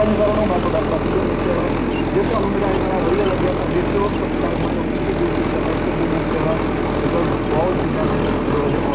ਧੰਨਵਾਦ ਜੀ ਸਾਰਿਆਂ ਨੂੰ। ਮੈਂ ਤੁਹਾਡਾ ਸਾਥੀ ਦੇਖਿਆ ਜੇ ਤੁਹਾਨੂੰ ਮੇਰਾ ਇਹ ਗਾਣਾ ਵਧੀਆ ਲੱਗਿਆ ਤਾਂ ਦੇਖਿਓ, ਸਬਸਕ੍ਰਾਈਬ ਕਰੋ, ਬਹੁਤ ਚੀਜ਼ਾਂ ਨੇ ਜੋ